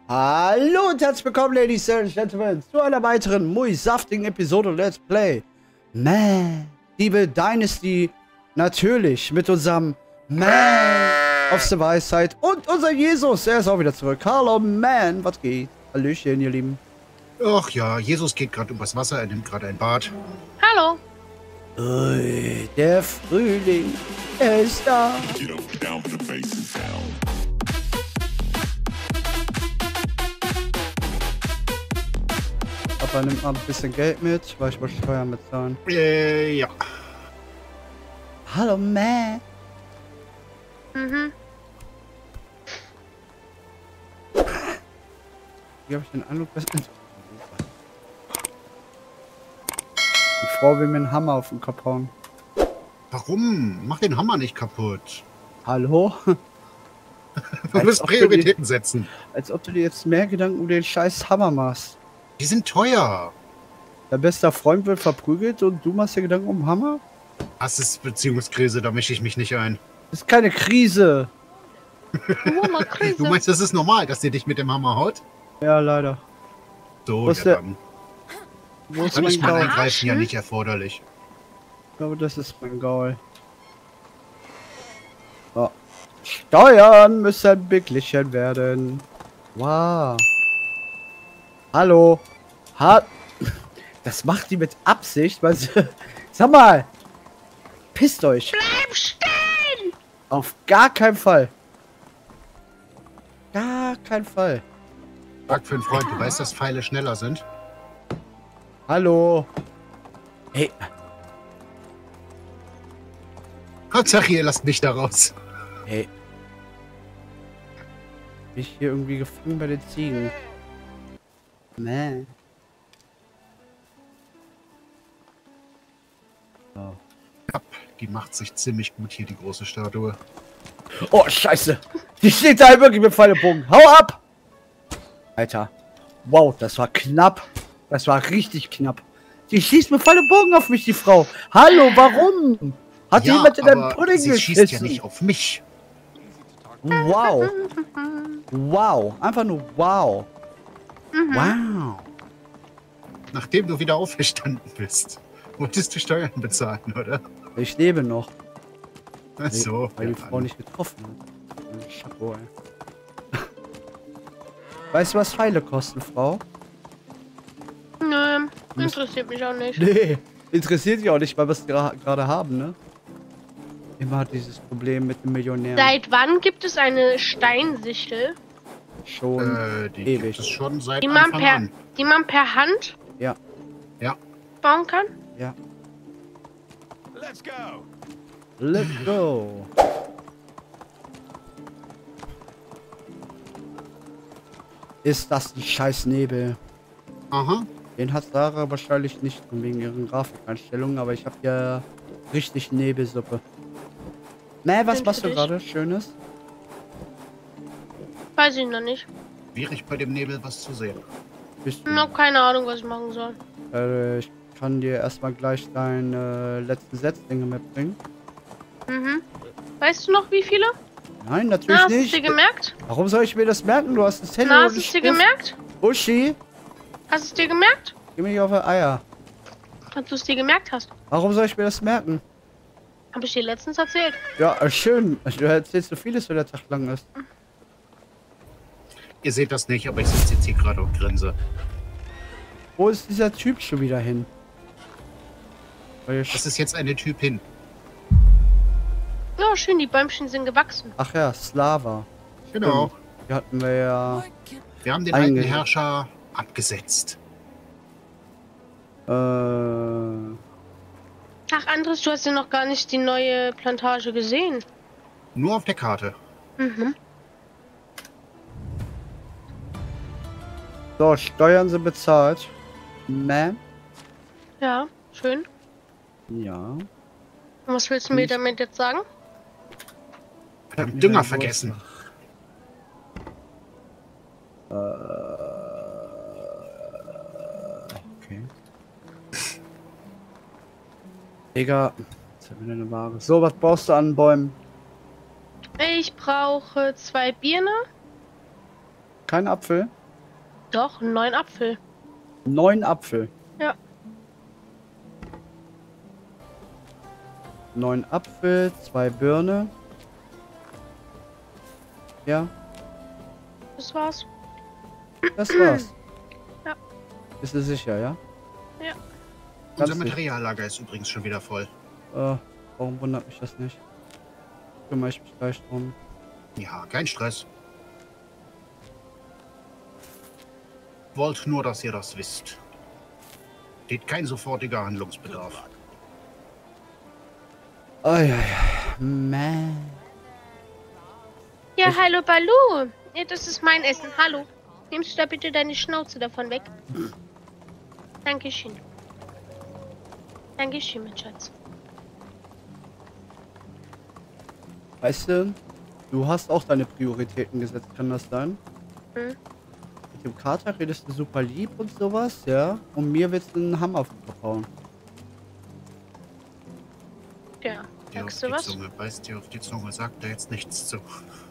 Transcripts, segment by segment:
Hallo und herzlich willkommen, Ladies and Gentlemen, zu einer weiteren muy saftigen Episode Let's Play Medieval Dynasty. Natürlich mit unserem Man of the Weisheit und unser Jesus. Er ist auch wieder zurück. Hallo, Man. Was geht? Hallöchen, ihr Lieben. Ach ja, Jesus geht gerade übers Wasser. Er nimmt gerade ein Bad. Hallo. Ui, der Frühling, er ist da. Papa nimmt mal ein bisschen Geld mit, weil ich muss Steuern bezahlen. Ja. Hallo, Man. Mhm. Wie habe ich den Eindruck, dass... Die Frau will mir einen Hammer auf den Kopf hauen. Warum? Mach den Hammer nicht kaputt. Hallo? Du musst Prioritäten setzen. Als ob du dir jetzt mehr Gedanken um den scheiß Hammer machst. Die sind teuer. Dein bester Freund wird verprügelt und du machst dir Gedanken um den Hammer? Das ist Beziehungskrise, da mische ich mich nicht ein. Das ist keine Krise. Du meinst, das ist normal, dass der dich mit dem Hammer haut? Ja, leider. So, Wo ist ja der- dann. Wo ist Dann mein ist mein Gaul? Eingreifen ja nicht erforderlich. Ich glaube, das ist mein Gaul. So. Steuern müssen beglichen werden. Wow. Hallo. Das macht die mit Absicht, weil sie... Sag mal. Pisst euch. Bleib stehen! Auf gar keinen Fall. Gar keinen Fall. Frag für einen Freund, du weißt, dass Pfeile schneller sind? Hallo. Hey. Hauptsache, ihr lasst mich da raus. Hey. Bin ich hier irgendwie gefangen bei den Ziegen? Nee. So. Ja, die macht sich ziemlich gut hier, die große Statue. Oh, scheiße. Die steht da wirklich mit Pfeil und Bogen. Hau ab! Alter. Wow, das war knapp. Das war richtig knapp. Die schießt mit Pfeil und Bogen auf mich, die Frau. Hallo, warum? Hat Ja, jemand in den aber Pudding sie geschissen? schießt ja nicht auf mich. Wow. Wow. Einfach nur wow. Wow. Nachdem du wieder auferstanden bist, wolltest du Steuern bezahlen, oder? Ich lebe noch. Ach so. Weil die ja, Frau nicht getroffen hat. Chapeau, ey. Weißt du, was Pfeile kosten, Frau? Nö, interessiert mich auch nicht. Nee, interessiert dich auch nicht, weil wir es gerade haben, ne? Immer dieses Problem mit dem Millionär. Seit wann gibt es eine Steinsichel, Schon die ewig. gibt es schon seit die man Anfang per Hand Ja, Ja. bauen kann? ja. Let's go. Let's go. Ist das ein scheiß Nebel? Aha. Den hat Sarah wahrscheinlich nicht wegen ihren Grafikeinstellungen, aber ich habe ja richtig Nebelsuppe. Nee, was Sind machst für du dich. gerade Schönes? Weiß ich noch nicht. Schwierig bei dem Nebel was zu sehen. Bist du? Noch keine Ahnung, was ich machen soll. Ich kann dir erstmal gleich deine letzten Setzdinge mitbringen. Mhm. Weißt du noch, wie viele? Nein, Na, natürlich hast du es nicht. dir gemerkt? Warum soll ich mir das merken? Du hast das Handy Na, und hast du einen es dir Stift. gemerkt? Uschi, Hast du es dir gemerkt? geh mir nicht auf die Eier. Dass du es dir gemerkt hast. Warum soll ich mir das merken? Habe ich dir letztens erzählt. Ja, schön. Du erzählst so vieles, wenn der Tag lang ist. Ihr seht das nicht, aber ich sitze jetzt hier gerade und grinse. Wo ist dieser Typ schon wieder hin? Das ist jetzt eine Typin. Ja, schön, die Bäumchen sind gewachsen. Ach ja, Slava. Genau. Die hatten wir ja. Wir haben den alten Einge- Herrscher abgesetzt. Ach, Andres, du hast ja noch gar nicht die neue Plantage gesehen. Nur auf der Karte. Mhm. So, Steuern sind bezahlt. Ma'am? Ja, schön. Ja. Und was willst du mir damit jetzt sagen? Verdammt, Dünger vergessen. Okay. Digga. Jetzt haben wir eine Ware. So, was brauchst du an Bäumen? Ich brauche 2 Birne, Kein Apfel? Doch, einen neuen Apfel. 9 Apfel. Ja. 9 Apfel, 2 Birne. Ja, Das war's. das war's. Ja. Bist du sicher, ja? Ja. Ganz Unser sicher. Materiallager ist übrigens schon wieder voll. Warum wundert mich das nicht? Kümmere ich mich gleich drum. Ja, kein Stress. Wollt nur, dass ihr das wisst. Steht kein sofortiger Handlungsbedarf. Eieiei. Man. Ja, hallo Balu. Ja, das ist mein Essen. Hallo. Nimmst du da bitte deine Schnauze davon weg? Dankeschön. Dankeschön, mein Schatz. Weißt du, du hast auch deine Prioritäten gesetzt, kann das sein? Hm? Mit dem Kater redest du super lieb und sowas, ja? Und mir willst du einen Hammer auf den Kopf hauen. Ja, Dir auf sagst du die was? Zunge, beißt dir auf die Zunge, sagt da jetzt nichts zu.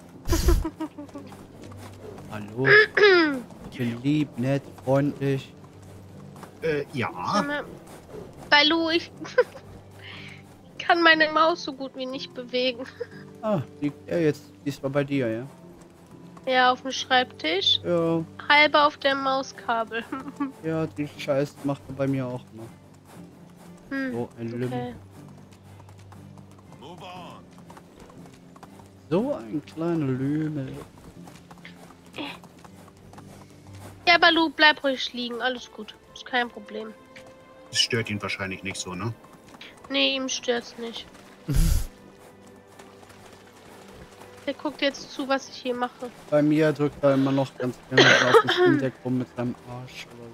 Hallo? Ich bin lieb, nett, freundlich. Ja. Sag mal, Balu, ich kann meine Maus so gut wie nicht bewegen. Ah, liegt er jetzt diesmal bei dir, ja? Ja, auf dem Schreibtisch. Ja, Halber auf dem Mauskabel. ja, die Scheiß macht er bei mir auch noch. Hm, So ein okay. Lümmel. Move on. So ein kleiner Lümel. Ja, Balu, bleib ruhig liegen. Alles gut. Ist kein Problem. Das stört ihn wahrscheinlich nicht so, ne? Nee, ihm stört's nicht. Der guckt jetzt zu, was ich hier mache. Bei mir drückt er immer noch ganz gerne auf dem Steam-Deck rum mit seinem Arsch oder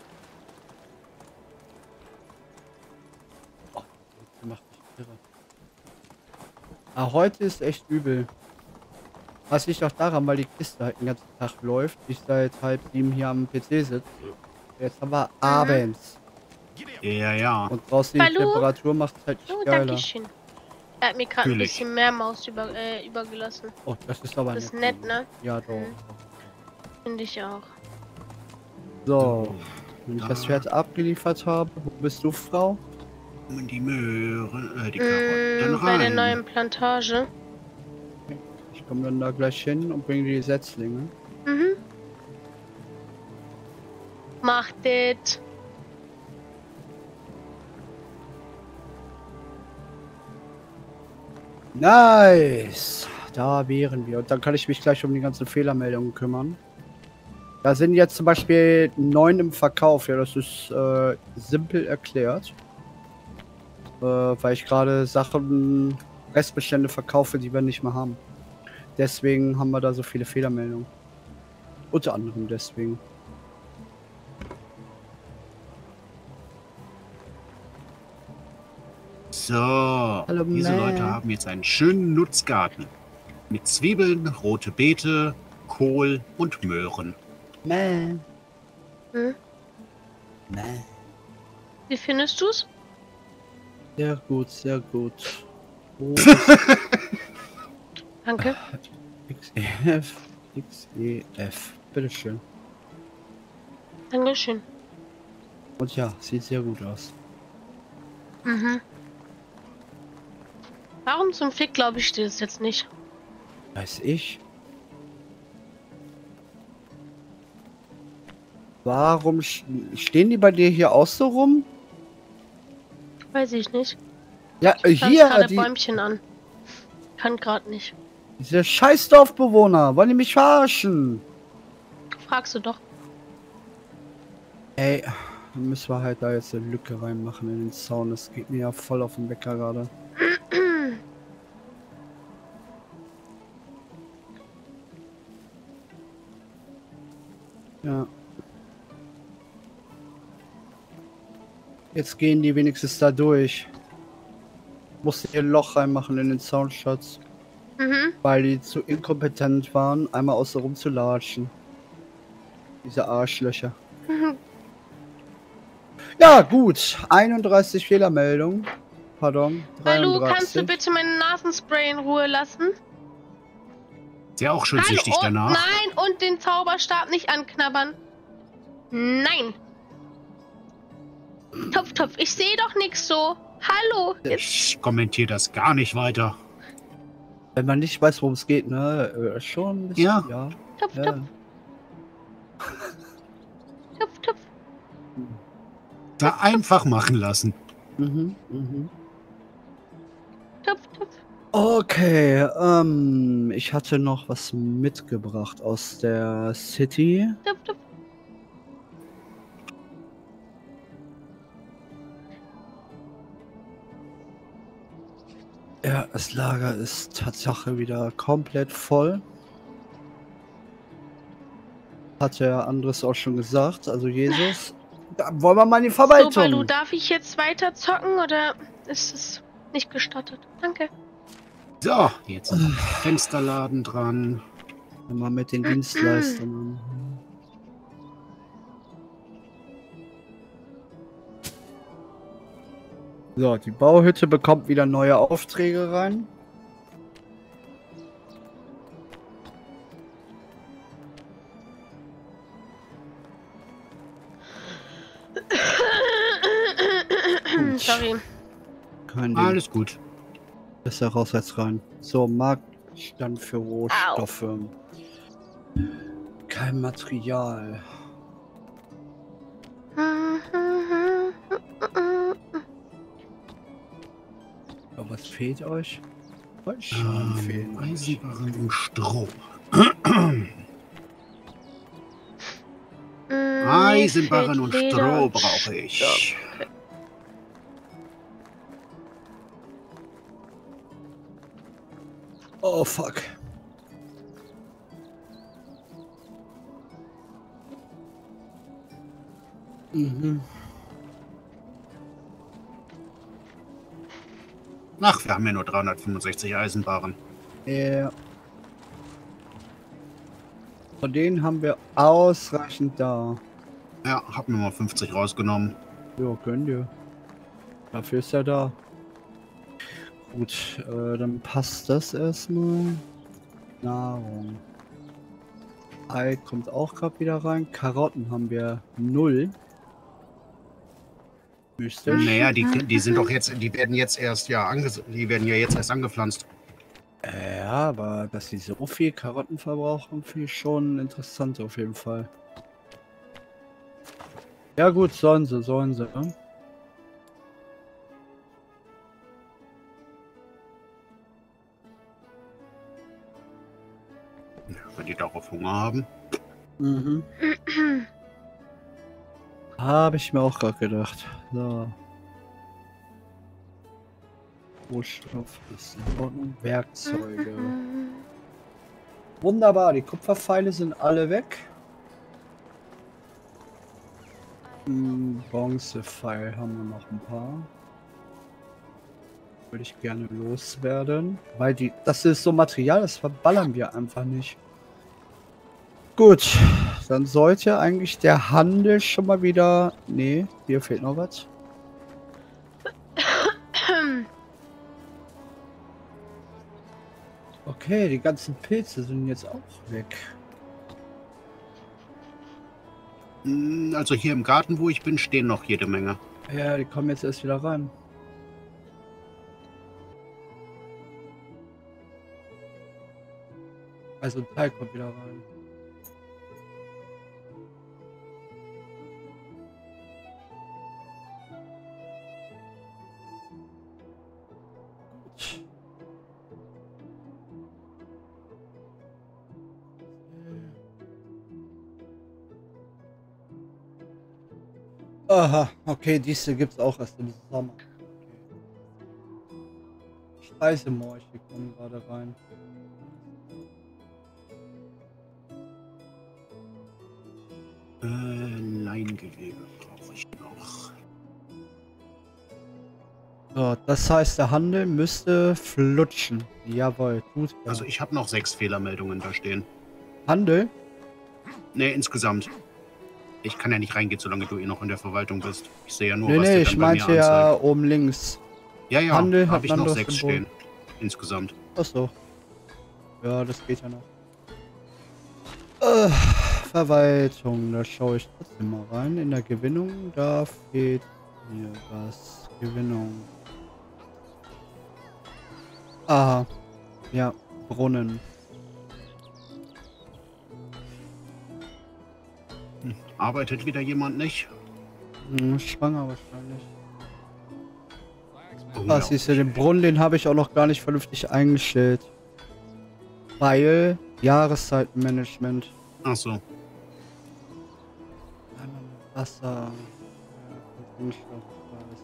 so. Oh, der macht mich irre. Ah, heute ist echt übel. Was liegt auch daran, weil die Kiste halt den ganzen Tag läuft. Ich seit 6:30 hier am PC sitze. Jetzt haben wir abends. Ja, ja. Und draußen die Hallo? Temperatur macht es halt nicht Oh, geiler. danke schön. Er hat mir gerade ein Natürlich. bisschen mehr Maus übergelassen. Oh, das ist aber Das ist nett. nett, ne? Ja, doch. Mhm. Finde ich auch. So, wenn ich das Pferd abgeliefert habe, wo bist du, Frau? Und die Möhren, die Karotten Bei der rein. neuen Plantage. Ich komme dann da gleich hin und bringe die Setzlinge. Mhm. Macht das. Nice! Da wären wir. Und dann kann ich mich gleich um die ganzen Fehlermeldungen kümmern. Da sind jetzt zum Beispiel 9 im Verkauf. Ja, das ist simpel erklärt. Weil ich gerade Sachen, Restbestände verkaufe, die wir nicht mehr haben. Deswegen haben wir da so viele Fehlermeldungen. Unter anderem deswegen. So, Hallo, diese Ma'am. Leute haben jetzt einen schönen Nutzgarten. Mit Zwiebeln, rote Beete, Kohl und Möhren. Mäh. Hm? Mäh. Wie findest du's? Sehr gut, sehr gut. Oh, Danke. XEF. XEF. Bitteschön. Dankeschön. Und ja, sieht sehr gut aus. Mhm. Warum zum Fick glaube ich dir das jetzt nicht? Weiß ich. Warum stehen die bei dir hier auch so rum? Weiß ich nicht. Ja, Pflanz hier, gerade Bäumchen an. Kann gerade nicht. diese Scheißdorfbewohner, wollen die mich verarschen? Fragst du doch. Ey, dann müssen wir halt da jetzt eine Lücke reinmachen in den Zaun. Das geht mir ja voll auf den Wecker gerade. Ja. Jetzt gehen die wenigstens da durch. Musste hier ein Loch reinmachen in den Zaunschatz, Mhm. weil die zu inkompetent waren, einmal außen rum zu latschen. Diese Arschlöcher. Ja, gut. 31 Fehlermeldungen. Pardon. Hallo, 33. kannst du bitte meine Nasenspray in Ruhe lassen? Ist ja auch schon Nein, süchtig und, danach. nein, und den Zauberstab nicht anknabbern. Nein. Topf, Topf, ich sehe doch nichts so. Hallo. Jetzt. Ich kommentiere das gar nicht weiter. Wenn man nicht weiß, worum es geht, ne? Schon ein bisschen, Ja. ja. Topf, Ja. Topf. Topf, Topf. Da einfach machen lassen. Mhm, mhm. Topf, Topf. Okay, ich hatte noch was mitgebracht aus der City. Topf, Topf. Ja, das Lager ist Tatsache wieder komplett voll. Hat der Andres auch schon gesagt, also Jesus. Da wollen wir mal in die So, Balu, Verwaltung. darf ich jetzt weiter zocken oder ist es nicht gestattet? Danke. So, jetzt sind die Fensterladen dran. Mal mit den Dienstleistungen. So, die Bauhütte bekommt wieder neue Aufträge rein. Sorry. Kein Ding. Alles gut. Besser raus als rein. So, Marktstand für Rohstoffe. Kein Material. Aber was fehlt euch? Holzschaden fehlen euch. Eisenbarren und Stroh. Eisenbarren und Stroh brauche ich. Oh fuck. Mhm. Ach, wir haben ja nur 365 Eisenbarren. Ja. Von denen haben wir ausreichend da. Ja, hab mir mal 50 rausgenommen. Ja, könnt ihr. Dafür ist er da. Gut, dann passt das erstmal. Nahrung. Ei kommt auch gerade wieder rein. Karotten haben wir 0. Mystisch. Naja, die sind doch jetzt, die werden jetzt erst, die werden ja jetzt erst angepflanzt. Ja, aber dass sie so viel Karotten verbrauchen, finde ich schon interessant auf jeden Fall. Ja gut, sollen sie, ne? Wenn die darauf Hunger haben. Mhm. Habe ich mir auch gerade gedacht. So. Rohstoff ist in Ordnung. Werkzeuge. Wunderbar, die Kupferpfeile sind alle weg. Bronzepfeil haben wir noch ein paar. Würde ich gerne loswerden. Weil das ist so Material, das verballern wir einfach nicht. Gut, dann sollte eigentlich der Handel schon mal wieder... Nee, hier fehlt noch was. Okay, die ganzen Pilze sind jetzt auch weg. Also hier im Garten, wo ich bin, stehen noch jede Menge. Ja, die kommen jetzt erst wieder rein. Also ein Teil kommt wieder rein. Gut. Aha, okay, diese gibt's auch erst im Sommer. Okay. Speisemorche kommen gerade rein. Leingewebe brauche ich noch. So, das heißt, der Handel müsste flutschen. Jawohl, gut. Ja. Also ich habe noch 6 Fehlermeldungen da stehen. Handel? Ne, insgesamt. Ich kann ja nicht reingehen, solange du noch in der Verwaltung bist. Ich sehe ja nur, Nee, was nee, der ich dann bei mir meinte ja anzeigt. oben links. Ja, ja, Handel hat habe ich ein noch anderes 6 Symbol. stehen. Insgesamt. Achso. Ja, das geht ja noch. Verwaltung. Da schaue ich trotzdem mal rein. In der Gewinnung, da fehlt mir was. Gewinnung. Aha. Ja, Brunnen. Arbeitet wieder jemand nicht? Schwanger wahrscheinlich. Oh, Ah, siehst du, den Brunnen, den habe ich auch noch gar nicht vernünftig eingestellt. Weil Jahreszeitenmanagement. Ach so. Wasser. Kohlenstoff, alles.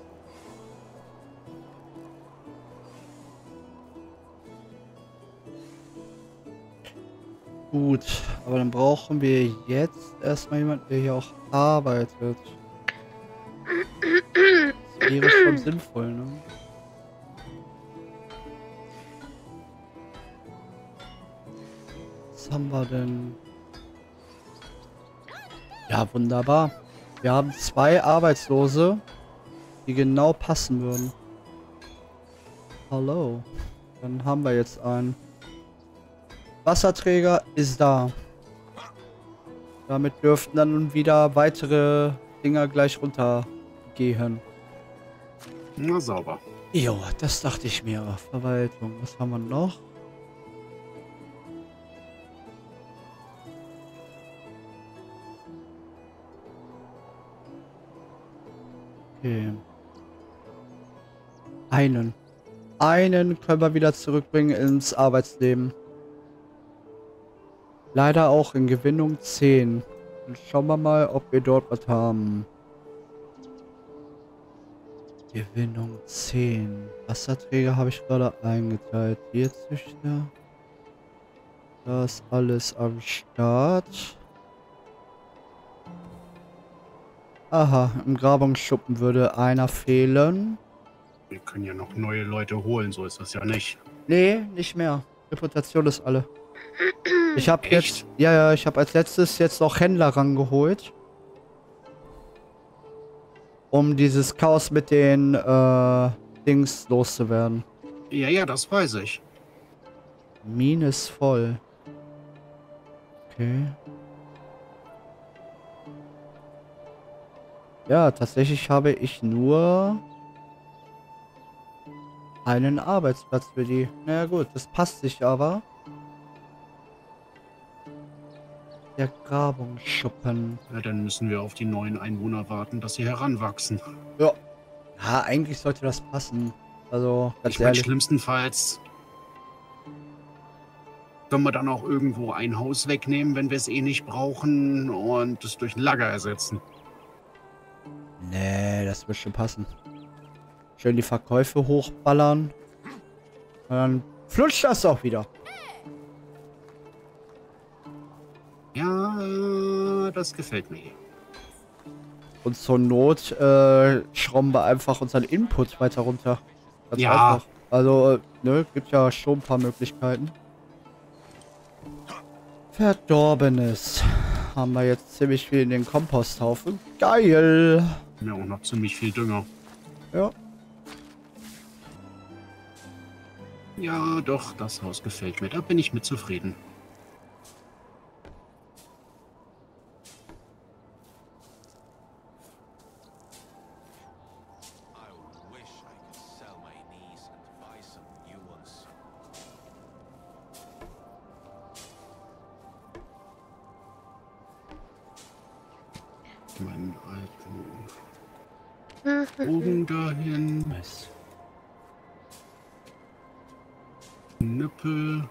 Gut, aber dann brauchen wir jetzt erstmal jemanden, der hier auch arbeitet. Das wäre schon sinnvoll, ne? Was haben wir denn? Ja, wunderbar. Wir haben 2 Arbeitslose, die genau passen würden. Hallo. Dann haben wir jetzt einen. Wasserträger ist da. Damit dürften dann wieder weitere Dinger gleich runtergehen. Na, sauber. Jo, das dachte ich mir. Verwaltung. Was haben wir noch? Okay. Einen können wir wieder zurückbringen ins Arbeitsleben. Leider auch in Gewinnung 10. Dann schauen wir mal, ob wir dort was haben. Gewinnung 10. Wasserträger habe ich gerade eingeteilt. Tierzüchter. Da ist alles am Start. Aha, im Grabungsschuppen würde einer fehlen. Wir können ja noch neue Leute holen, so ist das ja nicht. Nee, nicht mehr. Reputation ist alle. Ich habe Echt? jetzt, ja, ich habe als letztes jetzt noch Händler rangeholt. Um dieses Chaos mit den Dings loszuwerden. Ja, das weiß ich. Mine ist voll. Okay. Ja, tatsächlich habe ich nur einen Arbeitsplatz für die. Naja gut, das passt sich aber. Der Grabungsschuppen. Ja, dann müssen wir auf die neuen Einwohner warten, dass sie heranwachsen. Ja. Ja, eigentlich sollte das passen. Also, ganz Ich meine, ehrlich. schlimmstenfalls können wir dann auch irgendwo ein Haus wegnehmen, wenn wir es eh nicht brauchen und es durch ein Lager ersetzen. Nee, das wird schon passen. Schön die Verkäufe hochballern. Und dann flutscht das auch wieder. Ja, das gefällt mir. Und zur Not schrauben wir einfach unseren Input weiter runter. Ganz Ja. einfach. Also, ne, gibt ja schon ein paar Möglichkeiten. Verdorbenes. Haben wir jetzt ziemlich viel in den Komposthaufen. Geil. Ja, auch noch ziemlich viel Dünger. Ja. Ja, doch, das Haus gefällt mir. Da bin ich mit zufrieden. I wish I could sell my knees and buy some new ones. Meinen alten Bogen dahin. Nice. Nippel.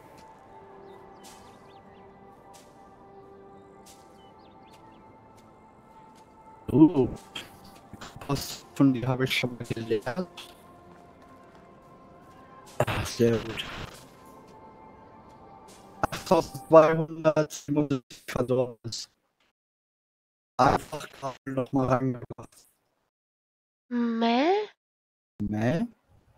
Was von dir habe ich schon mal gelernt. Ach, sehr gut. 8200 Musik verdorben ist. Einfach gerade noch mal rangebracht. Mäh? Ne?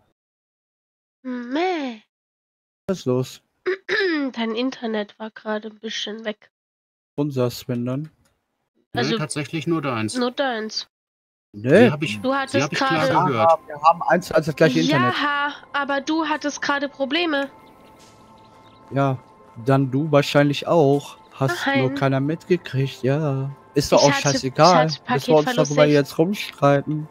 Mäh. Was ist los? Dein Internet war gerade ein bisschen weg. Unser Swindon? Also- Nee, tatsächlich nur deins. Nur deins. Ne? Hab ich, Du hattest die hab ich klar gerade- gehört. Wir haben eins zu eins das gleiche Internet. Ja, aber du hattest gerade Probleme. Ja, dann du wahrscheinlich auch. Hast Nein. nur keiner mitgekriegt, ja. Ist doch Ich auch hatte scheißegal. Müssen wir uns Paketverlust darüber safe. jetzt rumstreiten.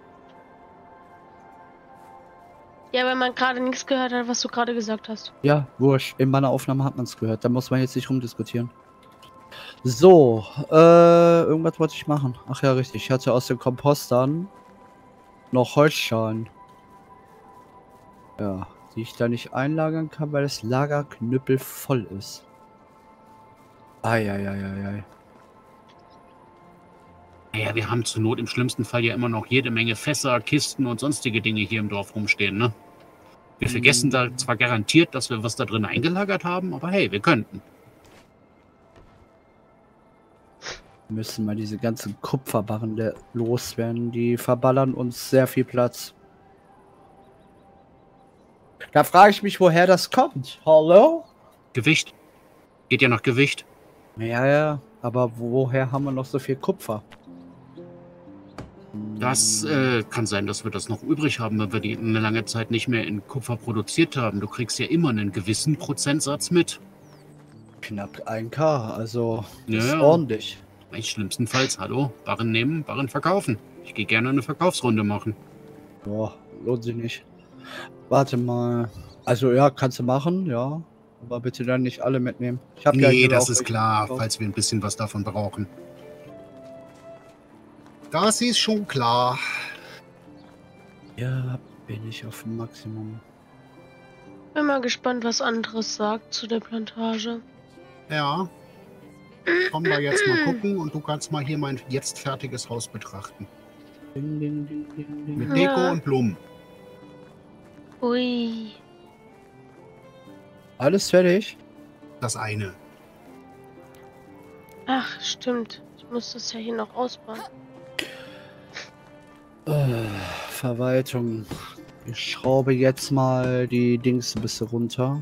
Ja, wenn man gerade nichts gehört hat, was du gerade gesagt hast. Ja, wurscht. In meiner Aufnahme hat man es gehört. Da muss man jetzt nicht rumdiskutieren. So, irgendwas wollte ich machen. Ach ja, richtig. Ich hatte aus den Kompostern noch Holzschalen. Ja, die ich da nicht einlagern kann, weil das Lager knüppelvoll ist. Eieieiei. Naja, wir haben zur Not im schlimmsten Fall ja immer noch jede Menge Fässer, Kisten und sonstige Dinge hier im Dorf rumstehen, ne? Wir vergessen da zwar garantiert, dass wir was da drin eingelagert haben, aber hey, wir könnten. Wir müssen mal diese ganzen Kupferbarren loswerden. Die verballern uns sehr viel Platz. Da frage ich mich, woher das kommt. Hallo? Gewicht. Geht ja nach Gewicht. Ja, aber woher haben wir noch so viel Kupfer? Das kann sein, dass wir das noch übrig haben, wenn wir die eine lange Zeit nicht mehr in Kupfer produziert haben. Du kriegst ja immer einen gewissen Prozentsatz mit. Knapp 1K, also das ist Ja. ordentlich. Schlimmstenfalls, hallo, Barren nehmen, Barren verkaufen. Ich gehe gerne eine Verkaufsrunde machen. Boah, lohnt sich nicht. Warte mal. Also ja, kannst du machen, ja. Aber bitte dann nicht alle mitnehmen. Ich hab ja Nee, hier das auch ist welche klar, gekauft. falls wir ein bisschen was davon brauchen. Das ist schon klar. Ja, bin ich auf dem Maximum. Bin mal gespannt, was anderes sagt zu der Plantage. Ja. Komm da jetzt mal gucken und du kannst mal hier mein jetzt fertiges Haus betrachten. Ding, ding, ding, ding, ding. Mit Deko Ja. und Blumen. Ui. Alles fertig? Das eine. Ach, stimmt. Ich muss das ja hier noch ausbauen. Verwaltung. Ich schraube jetzt mal die Dings ein bisschen runter.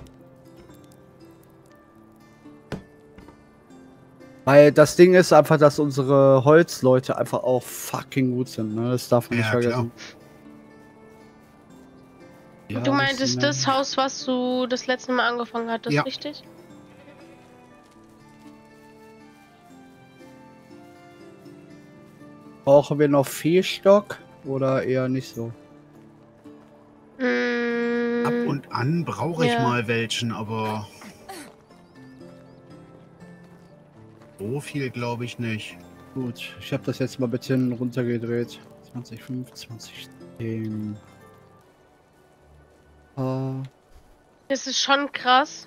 Weil das Ding ist einfach, dass unsere Holzleute einfach auch fucking gut sind. Ne? Das darf man nicht Ja, vergessen. Ja, Du meintest das das Haus, was du das letzte Mal angefangen hattest, Ja. richtig? Brauchen wir noch Viehstock oder eher nicht so? Mm, Ab und an brauche ich Ja. mal welchen, aber so viel glaube ich nicht. Gut, ich habe das jetzt mal ein bisschen runtergedreht. 20,5, 20,10. es ist schon krass,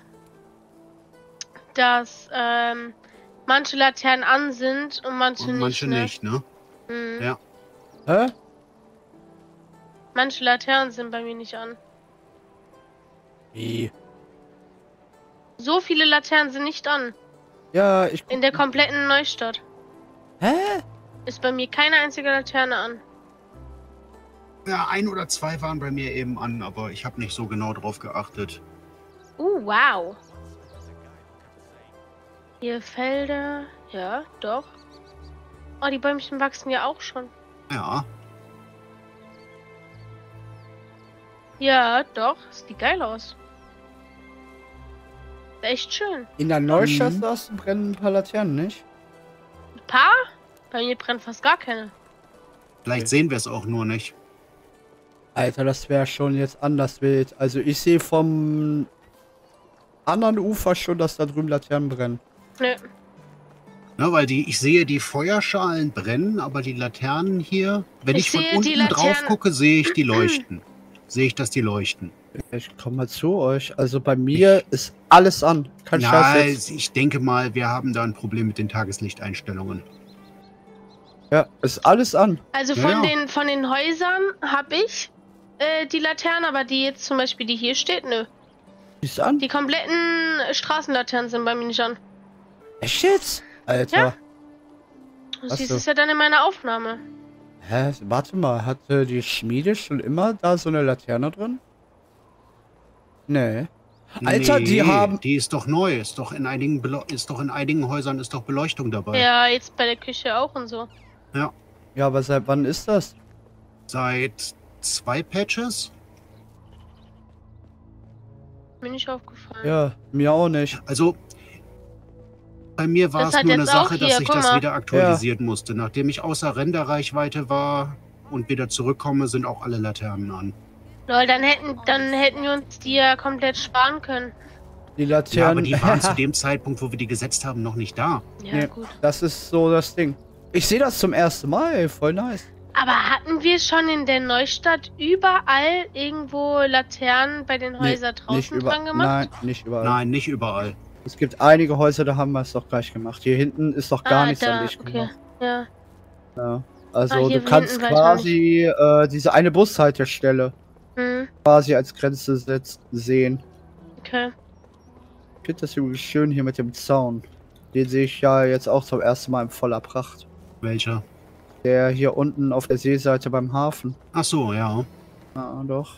dass manche Laternen an sind und manche, Und manche nicht. Ne? nicht, ne? Mhm. Ja. Hä? Manche Laternen sind bei mir nicht an. Wie? So viele Laternen sind nicht an. Ja, ich In der kompletten Neustadt Hä? ist bei mir keine einzige Laterne an. Ja, ein oder zwei waren bei mir eben an, aber ich habe nicht so genau drauf geachtet. Wow. Hier Felder. Ja, doch. Oh, die Bäumchen wachsen ja auch schon. Ja, Ja, doch. Sieht geil aus. Echt schön. In der Neustadt Mhm. brennen ein paar Laternen, nicht? Ein paar? Bei mir brennt fast gar keine. vielleicht Okay. sehen wir es auch nur nicht. Alter, das wäre schon jetzt anders wild. Also ich sehe vom anderen Ufer schon, dass da drüben Laternen brennen. Nö. Ne, weil ich sehe die Feuerschalen brennen, aber die Laternen hier, wenn Ich ich von sehe die unten drauf Laternen- gucke, sehe ich die leuchten. Sehe ich, dass die leuchten. Ich komme mal zu euch. Also bei mir ist alles an. Kein Ja, Scheiß jetzt. ich denke mal, wir haben da ein Problem mit den Tageslichteinstellungen. Ja, ist alles an. Also Ja, ja. von den Häusern habe ich die Laterne, aber die jetzt zum Beispiel, die hier steht, nö. Ist an. Die kompletten Straßenlaternen sind bei mir nicht an. Echt jetzt? Alter. Ja. Du Ach siehst so. es ja dann in meiner Aufnahme. Hä? Warte mal, hatte die Schmiede schon immer da so eine Laterne drin? Nee. Alter, die haben... Die ist doch neu. Ist doch in einigen Häusern ist doch Beleuchtung dabei. Ja, jetzt bei der Küche auch und so. Ja. Ja, aber seit wann ist das? Seit 2 Patches. Mir nicht aufgefallen. Ja, mir auch nicht. Also, Bei mir war Das es hat nur eine jetzt auch Sache, dass hier, ich guck das mal. wieder aktualisieren musste. Nachdem ich außer Renderreichweite war und wieder zurückkomme, sind auch alle Laternen an. Lol, dann hätten wir uns die ja komplett sparen können. Die Ja, aber Laternen. die waren zu dem Zeitpunkt, wo wir die gesetzt haben, noch nicht da. Ja, Nee, gut. das ist so das Ding. Ich sehe das zum ersten Mal, ey, voll nice. Aber hatten wir schon in der Neustadt überall irgendwo Laternen bei den Häusern nicht draußen dran gemacht? Nein, nicht überall. Nein, nicht überall. Es gibt einige Häuser, da haben wir es doch gleich gemacht. Hier hinten ist doch gar nichts an Licht okay. gemacht. Ja. Ja. Also Ah, hier du kannst hinten weiß man quasi diese eine Bushaltestelle Hm, quasi als Grenze sehen. okay. Ich finde das übrigens schön hier mit dem Zaun. Den sehe ich ja jetzt auch zum ersten Mal in voller Pracht. Welcher? Der hier unten auf der Seeseite beim Hafen. Ach so, ja. Ja, doch.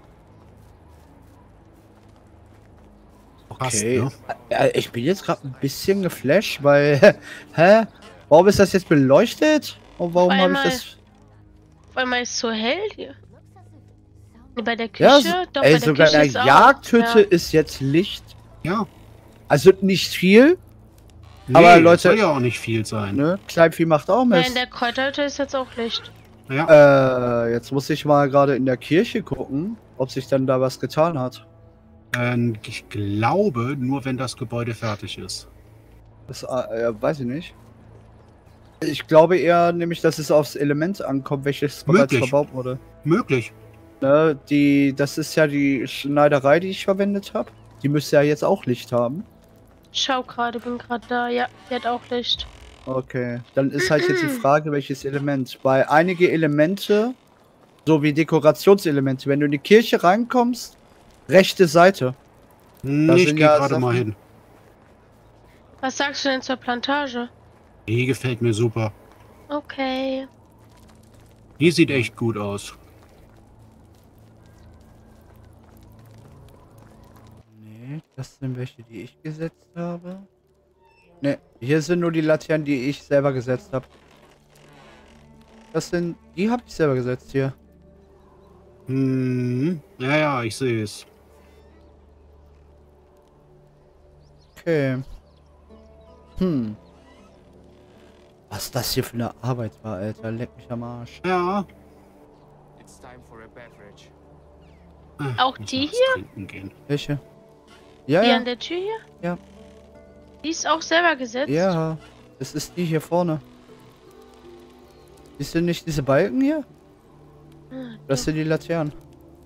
Passt, Okay. ne? Ich bin jetzt gerade ein bisschen geflasht, weil... Hä? Warum ist das jetzt beleuchtet? Und warum Auf habe ich einmal. das... Weil mal ist so hell hier. Nee, bei der Ja, Küche? Doch, ey, bei der sogar Küche in ist der auch. Jagdhütte Ja. ist jetzt Licht. Ja. Also nicht viel, Nee, Aber Leute- soll ja auch nicht viel sein. ne? Kleinvieh macht auch Ja, Mist. in der Kräuterhütte ist jetzt auch Licht. Ja. Jetzt muss ich mal gerade in der Kirche gucken, ob sich dann da was getan hat. Ich glaube, nur wenn das Gebäude fertig ist. Das weiß ich nicht. Ich glaube eher nämlich, dass es aufs Element ankommt, welches bereits Möglich. verbaut wurde. Möglich. Ne, das ist ja die Schneiderei, die ich verwendet habe. Die müsste ja jetzt auch Licht haben. Schau gerade, bin gerade da. Ja, die hat auch Licht. Okay, dann ist halt jetzt die Frage, welches Element. Weil einige Elemente, so wie Dekorationselemente, wenn du in die Kirche reinkommst, rechte Seite. Ich sind gehe ja gerade mal Sachen- hin. Was sagst du denn zur Plantage? Die gefällt mir super. Okay. Die sieht echt gut aus. Nee, das sind welche, die ich gesetzt habe. Ne, hier sind nur die Laternen, die ich selber gesetzt habe. Das sind, die habe ich selber gesetzt hier. Ja, ja, ich sehe es. Okay. Was das hier für eine Arbeit war, Alter. Leck mich am Arsch. Ja. It's time for a beverage. Auch Muss die noch was hier? trinken gehen. Welche? Ja, Die ja. an der Tür hier? Ja. Die ist auch selber gesetzt? Ja. Das ist die hier vorne. Siehst du nicht diese Balken hier? Ah, Das sind die Laternen.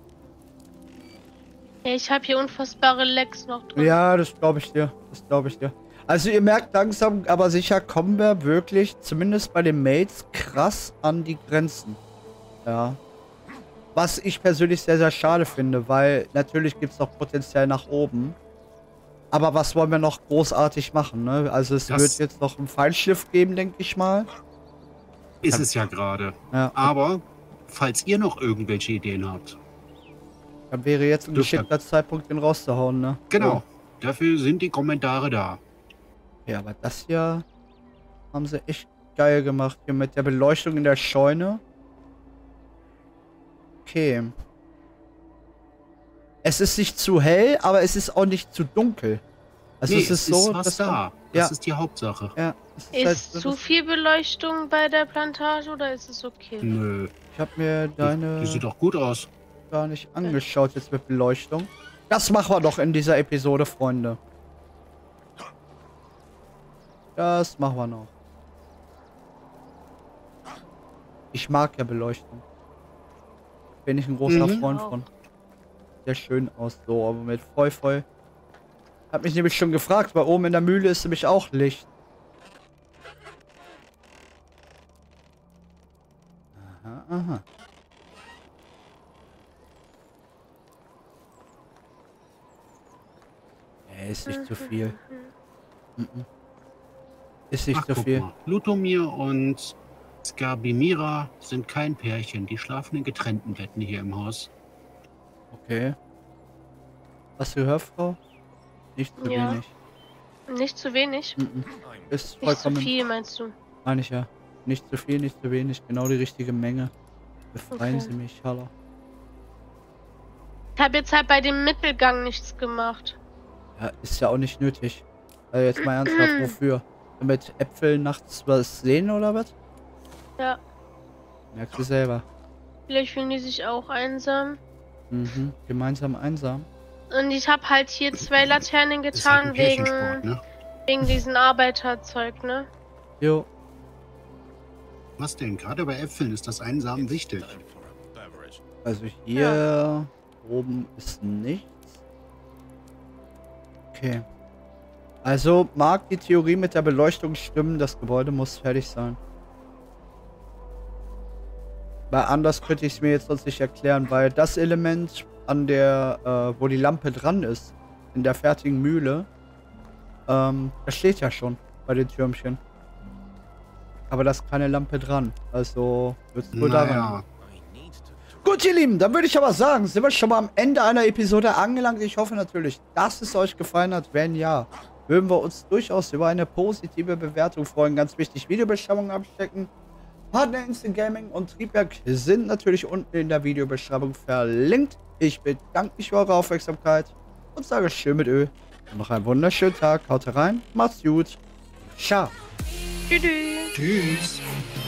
ja, ich habe hier unfassbare Lecks noch drin. Ja, das glaube ich dir. Das glaube ich dir. Also ihr merkt langsam, aber sicher kommen wir wirklich, zumindest bei den Mates, krass an die Grenzen. Ja. Was ich persönlich sehr, sehr schade finde, weil natürlich gibt es noch Potenzial nach oben. Aber was wollen wir noch großartig machen, ne? Also es Das- wird jetzt noch einen Feinschliff geben, denke ich mal. Ist es ja gerade. Ja. Aber, falls ihr noch irgendwelche Ideen habt, Dann wäre jetzt ein Dürft ihr- geschickter Zeitpunkt, den rauszuhauen, ne? genau, dafür sind die Kommentare da. Ja, aber das hier haben sie echt geil gemacht. Hier mit der Beleuchtung in der Scheune. Okay. Es ist nicht zu hell, aber es ist auch nicht zu dunkel. Also Nee, es ist so, was dass da. ja. Das ist die Hauptsache. Ja, es Ist halt, zu viel Beleuchtung bei der Plantage oder ist es okay? Nö, ich habe mir deine die sieht doch gut aus. gar nicht angeschaut jetzt mit Beleuchtung. Das machen wir doch in dieser Episode, Freunde. Das machen wir noch. Ich mag ja Beleuchtung. Bin ich ein großer Mhm. Freund von. Sehr schön aus, so, aber mit voll. Hab mich nämlich schon gefragt, weil oben in der Mühle ist nämlich auch Licht. Aha. Nee, ist nicht zu viel. Mhm. Ist nicht Ach, zu guck viel. mal. Lutomir und Skarbimira sind kein Pärchen. Die schlafen in getrennten Betten hier im Haus. Okay. Hast du gehört, Frau? Nicht zu Ja. wenig. Nicht zu wenig? Mhm. Ist Nicht zu vollkommen. viel, meinst du? Meine ich ja. Nicht zu viel, nicht zu wenig. Genau die richtige Menge. Befreien Okay. Sie mich, Haller. Ich habe jetzt halt bei dem Mittelgang nichts gemacht. Ja, ist ja auch nicht nötig. Jetzt mal ernsthaft, wofür? Damit Äpfel nachts was sehen oder was? Ja, Merkst du selber. vielleicht fühlen die sich auch einsam. Mhm. Gemeinsam einsam. Und ich habe halt hier 2 Laternen Das ist halt ein getan Kirchensport, ne? wegen diesem Arbeiterzeug, ne? Jo. Was denn? Gerade bei Äpfeln ist das Einsamen wichtig. Time for a beverage. Also hier oben ist nichts. Okay. Also mag die Theorie mit der Beleuchtung stimmen, das Gebäude muss fertig sein. Weil anders könnte ich es mir jetzt sonst nicht erklären, weil das Element an der, wo die Lampe dran ist, in der fertigen Mühle, das steht ja schon bei den Türmchen. Aber da ist keine Lampe dran. Also wird es wohl daran. Naja, I need to Gut, ihr Lieben, dann würde ich aber sagen, sind wir schon mal am Ende einer Episode angelangt. Ich hoffe natürlich, dass es euch gefallen hat. Wenn ja, würden wir uns durchaus über eine positive Bewertung freuen. Ganz wichtig, Videobeschreibung abstecken. Partner Instant Gaming und Triebwerk sind natürlich unten in der Videobeschreibung verlinkt. Ich bedanke mich für eure Aufmerksamkeit und sage schön mit Öl. Und noch einen wunderschönen Tag. Haut rein, macht's gut. Ciao. Tschüss. tschüss.